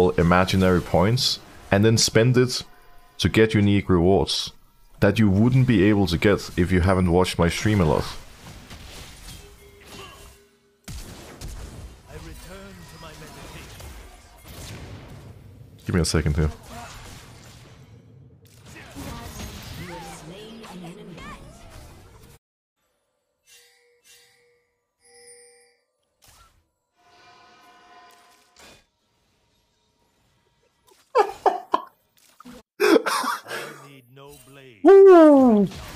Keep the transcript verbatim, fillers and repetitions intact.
little imaginary points and then spend it to get unique rewards that you wouldn't be able to get if you haven't watched my stream a lot. I return to my meditation. Give me a second here. I need no blade.